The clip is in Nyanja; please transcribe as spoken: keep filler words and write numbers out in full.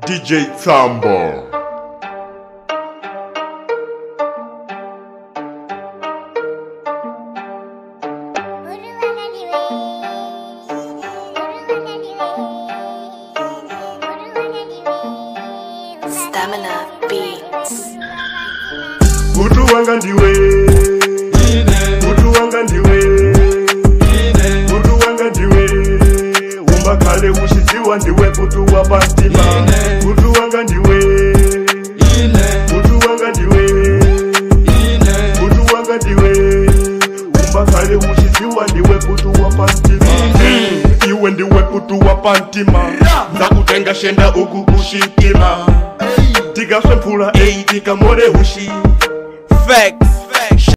D J Sambo. Stamina Beats. Mutu wanga ndiwe, mutu wanga ndiwe, mutu wanga ndiwe. Umbakale ushitiwa ndiwe mutu wa Pantima. Mutu wanga ndiwe, mutu wanga ndiwe, mutu wanga ndiwe. Umbakale ushitiwa ndiwe mutu wa Pantima. Iwe ndiwe mutu wa Pantima. Ndakutenga shenda uku kushitima. Tika swempula, ey, tika more ushi. Facts.